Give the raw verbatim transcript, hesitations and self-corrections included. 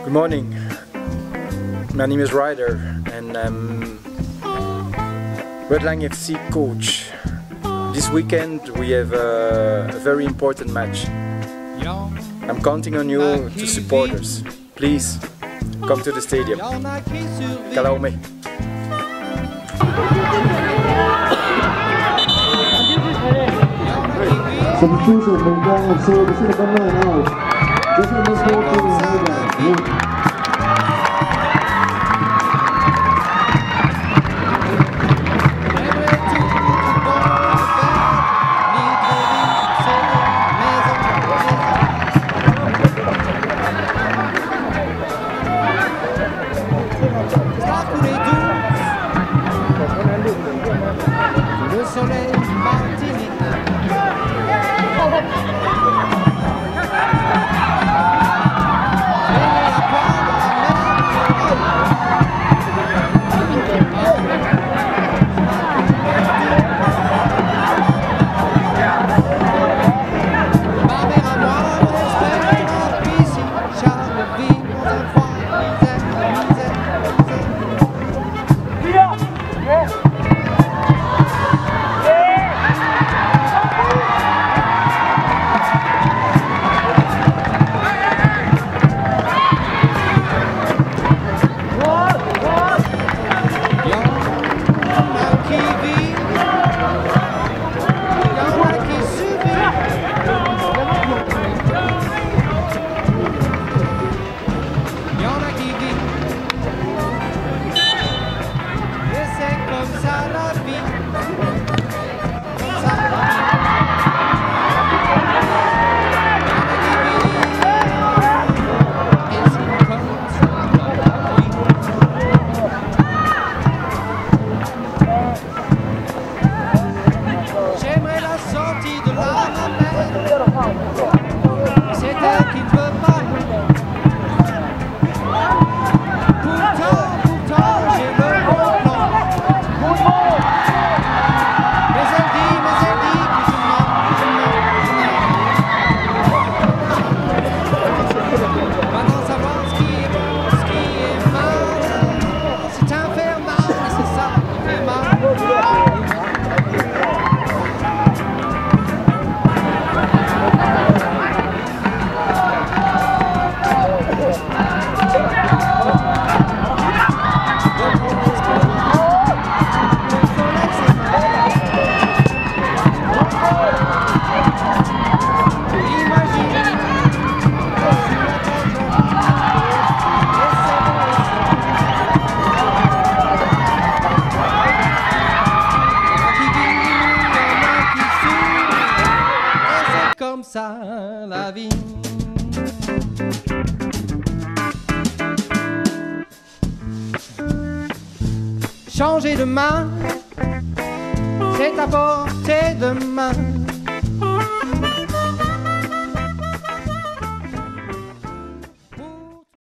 Good morning. My name is Ryder and I'm Redline F C coach. This weekend we have a, a very important match. I'm counting on you to support us. Please come to the stadium. Kalaume. Substitution from Redline F C, the second line out. Just on this whole team, le soleil martinique. C'est elle qui ne veut pas. Pourtant, pourtant, j'ai le bon plan. Mais elle dit, mais elle dit que je mens, je mens, je mens. Maintenant savoir ce qui est bon, ce qui est mal, c'est infernal, et c'est ça qui fait mal. Comme ça la vie. Changer de main, c'est à portée de main.